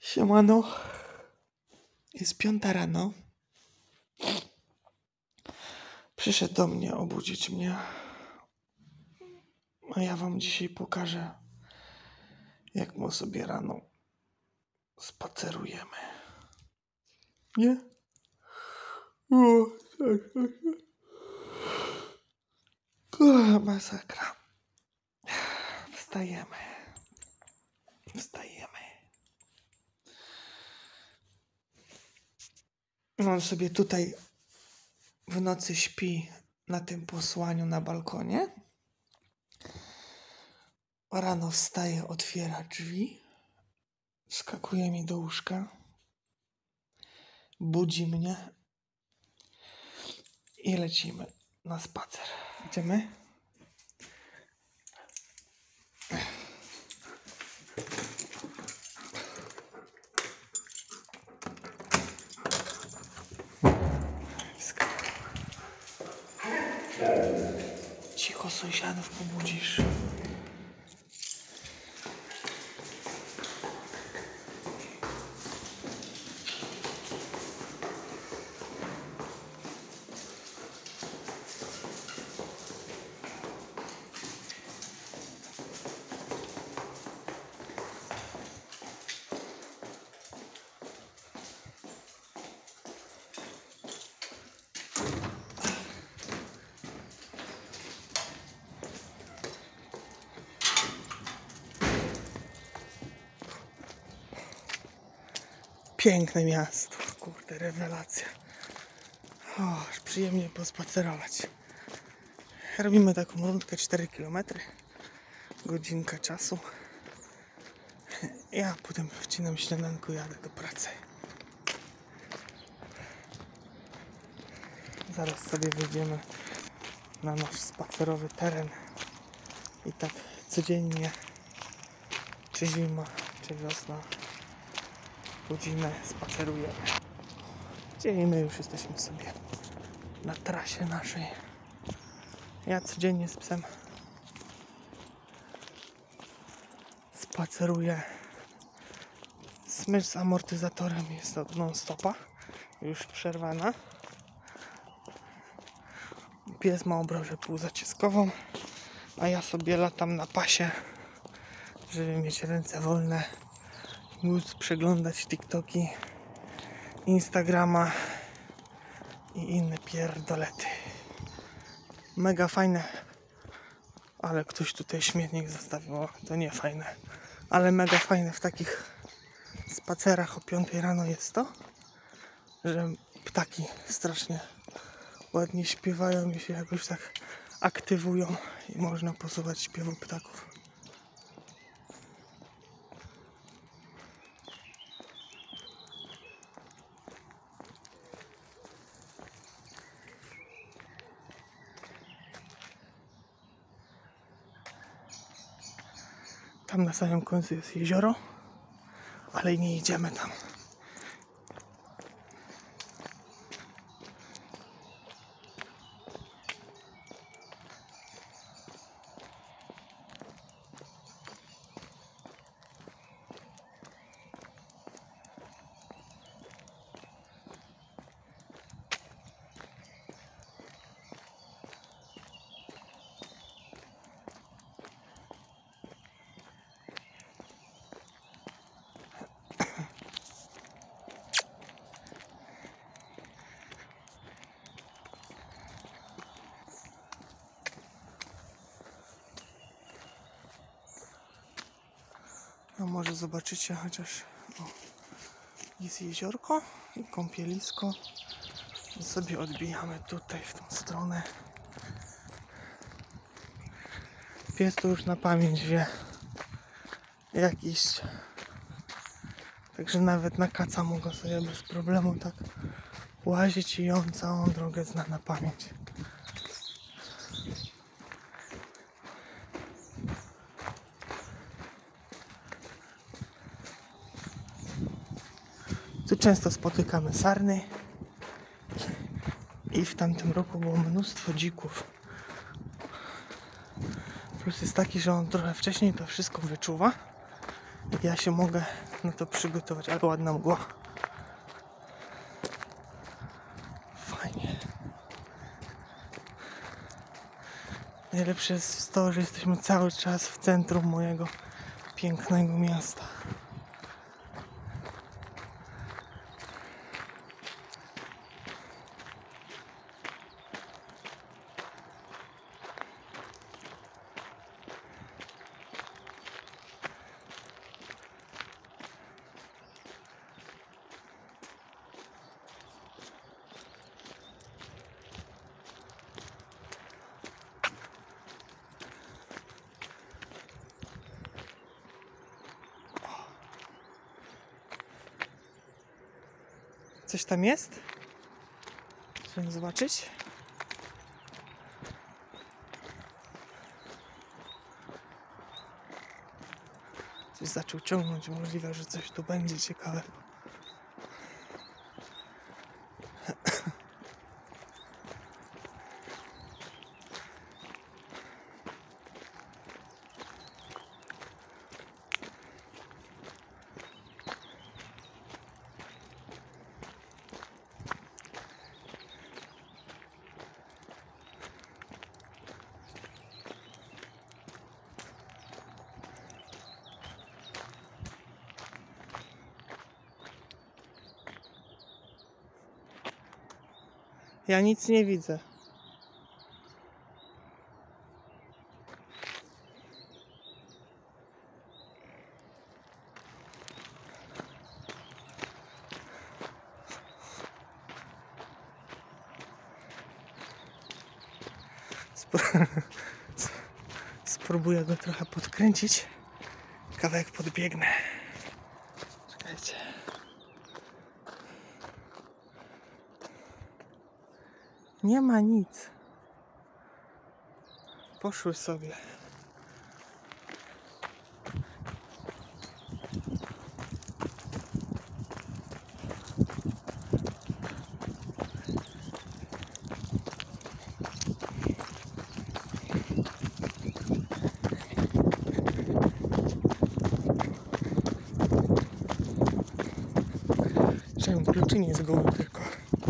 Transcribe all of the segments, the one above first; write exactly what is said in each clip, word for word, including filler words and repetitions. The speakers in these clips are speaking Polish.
Siemano, jest piąta rano. Przyszedł do mnie obudzić mnie. A ja wam dzisiaj pokażę, jak my sobie rano spacerujemy. Nie? O, tak, tak. O, masakra. Wstajemy. Wstajemy. On sobie tutaj w nocy śpi na tym posłaniu na balkonie. Rano wstaje, otwiera drzwi, skakuje mi do łóżka, budzi mnie i lecimy na spacer. Idziemy? Cicho, sąsiadów pobudzisz. Piękne miasto, kurde, rewelacja. O, aż przyjemnie pospacerować. Robimy taką rundkę cztery kilometry, godzinka czasu. Ja potem wcinam śniadanko, jadę do pracy. Zaraz sobie wyjdziemy na nasz spacerowy teren i tak codziennie, czy zima, czy wiosna, godzinę spacerujemy. Gdzie i my już jesteśmy sobie na trasie naszej. Ja codziennie z psem spaceruję. Smycz z amortyzatorem jest od non-stopa, już przerwana. Pies ma obrożę półzaciskową, a ja sobie latam na pasie, żeby mieć ręce wolne, móc przeglądać TikToki, Instagrama i inne pierdolety. Mega fajne, ale ktoś tutaj śmietnik zostawił, o, to nie fajne, ale mega fajne w takich spacerach o piątej rano jest to, że ptaki strasznie ładnie śpiewają i się jakoś tak aktywują i można posłuchać śpiewu ptaków. Tam na samym końcu jest jezioro, ale nie idziemy tam. No może zobaczycie, chociaż o, jest jeziorko i kąpielisko. I sobie odbijamy tutaj w tą stronę. Pies to już na pamięć wie, jak iść. Także nawet na kaca mogę sobie bez problemu tak łazić i on całą drogę zna na pamięć. Tu często spotykamy sarny i w tamtym roku było mnóstwo dzików. Plus jest taki, że on trochę wcześniej to wszystko wyczuwa Ja się mogę na to przygotować, ale ładna mgła. Fajnie. Najlepsze jest to, że jesteśmy cały czas w centrum mojego pięknego miasta. Coś tam jest? Chcę zobaczyć. Coś zaczął ciągnąć. Możliwe, że coś tu będzie ciekawe. Ja nic nie widzę. Spro- Spróbuję go trochę podkręcić. Kawałek podbiegnę. Czekajcie. Nie ma nic. Poszły sobie. Czemu kluczy nie jest goły tylko?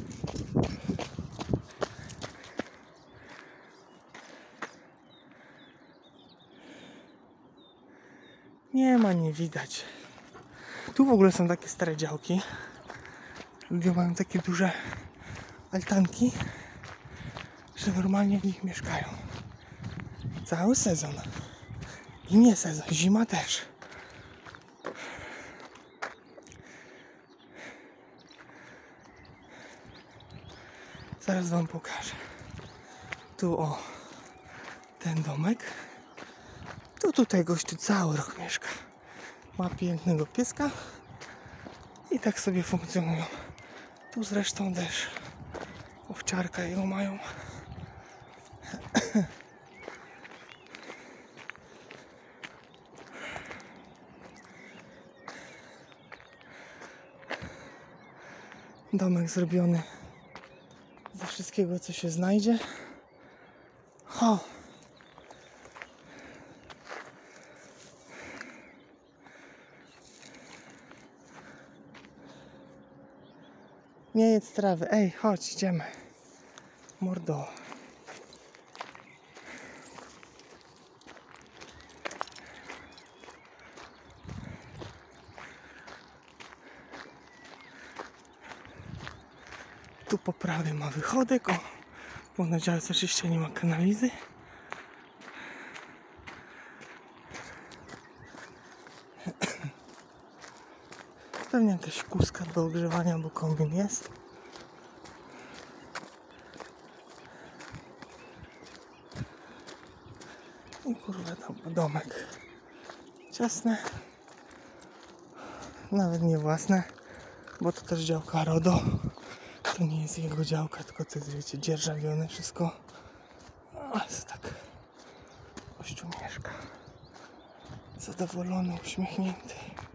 Nie ma, nie widać. Tu w ogóle są takie stare działki. Ludzie mają takie duże altanki, że normalnie w nich mieszkają. Cały sezon. I nie sezon, zima też. Zaraz wam pokażę. Tu o, ten domek. To tutaj gościu cały rok mieszka. Ma pięknego pieska i tak sobie funkcjonują. Tu zresztą też owczarka jego mają. Domek zrobiony ze wszystkiego, co się znajdzie. Ho! Nie jedz trawy. Ej, chodź, idziemy. Mordo. Tu po prawej ma wychodek, o, bo na działce oczywiście nie ma kanalizy. Pewnie jakaś kuska do ogrzewania, bo kombin jest. I kurwa tam domek. Ciasne. Nawet nie własne, bo to też działka RODO. To nie jest jego działka, tylko to jest, wiecie, dzierżawione wszystko. Ale jest tak. Gościu mieszka. Zadowolony, uśmiechnięty.